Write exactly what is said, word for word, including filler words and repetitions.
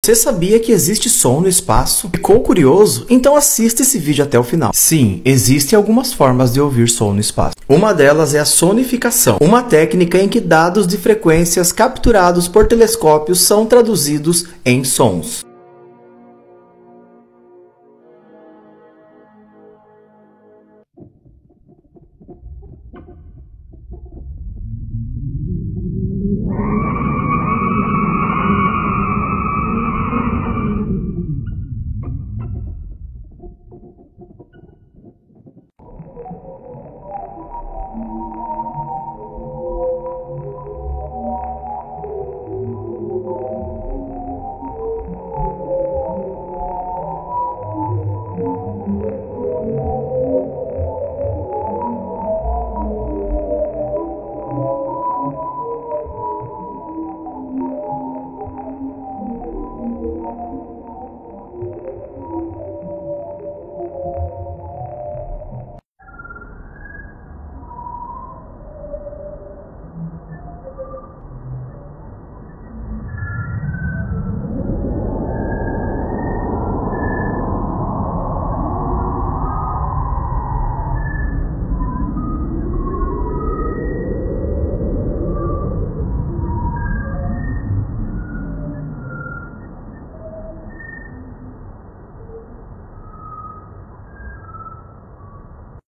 Você sabia que existe som no espaço? Ficou curioso? Então assista esse vídeo até o final. Sim, existem algumas formas de ouvir som no espaço. Uma delas é a sonificação, uma técnica em que dados de frequências capturados por telescópios são traduzidos em sons.